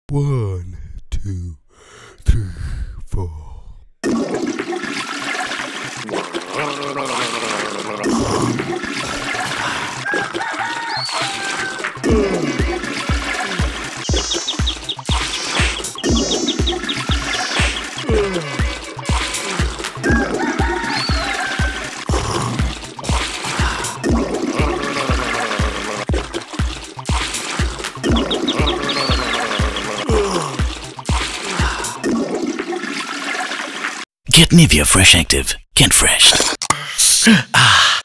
1, 2, 3, 4. Get Nivea Fresh Active. Get fresh.